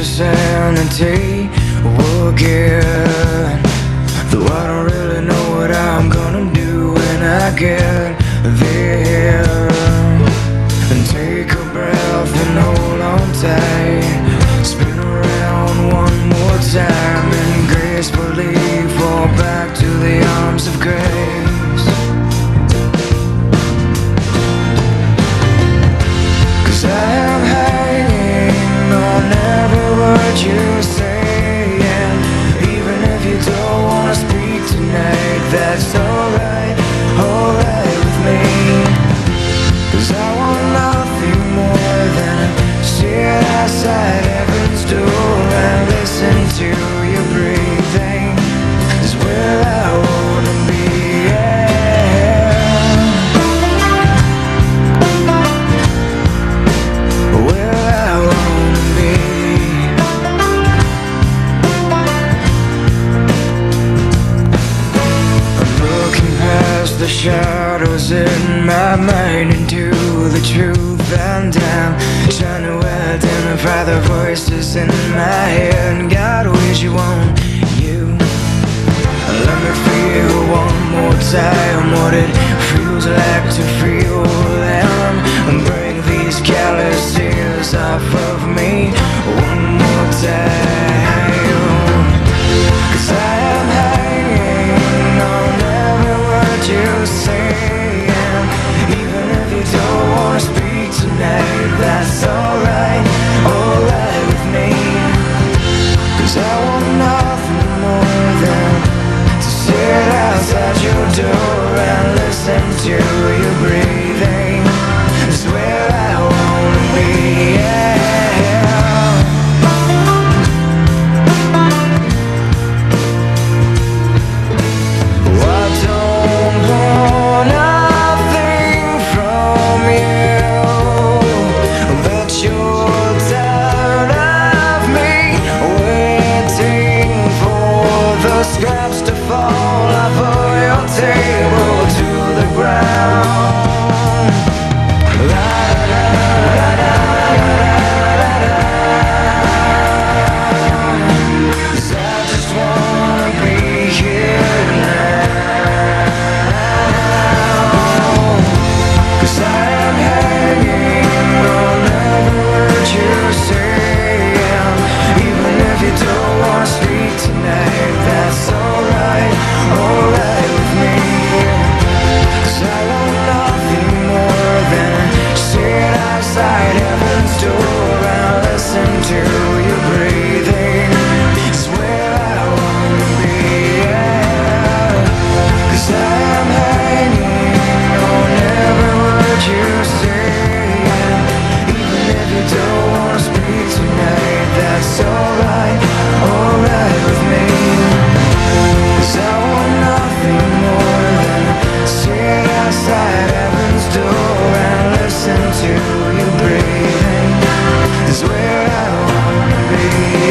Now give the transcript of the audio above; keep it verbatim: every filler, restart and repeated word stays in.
your sanity again. Though I don't really know what I'm gonna do when I get there. And take a breath and hold on tight. Spin around one more time and gracefully fall back to the arms of grace. Cause I am hanging on every word you say, and even if you don't wanna speak tonight, that's alright, alright with me. Cause I want nothing more than sit outside heaven's door and listen to you breathing. Is where I wanna be, yeah. Where I wanna be. I'm looking past the shadows in my mind into the truth, and I'm trying to identify the voices in my head. God, wish you want you. Let me feel one more time what it feels like to feel them, and break these calluses off of me one more time. Cause I am hanging on every word you say, and even if you don't wanna speak tonight, that's alright, alright with me. Cause I want nothing more than to sit outside your door and listen to you breathing. It's where I wanna be, yeah. Oh, I don't want nothing from you, but you're tired of me waiting for the scraps to fall off of your table to the ground. La, la, la, la, la, la, la. 'Cause I just wanna be here now. 'Cause I am hanging on every word you say, and even if you don't wanna speak tonight, that's alright, alright with me. 'Cause I want nothing more than sit outside heaven's door and listen to you breathing. It's where I wanna be, yeah. 'Cause I am hanging on every word you say, and even if you don't wanna speak tonight, that's alright, alright with me. 'Cause I want nothing more than sit outside heaven's door and listen to you breathing. Is where I wanna be.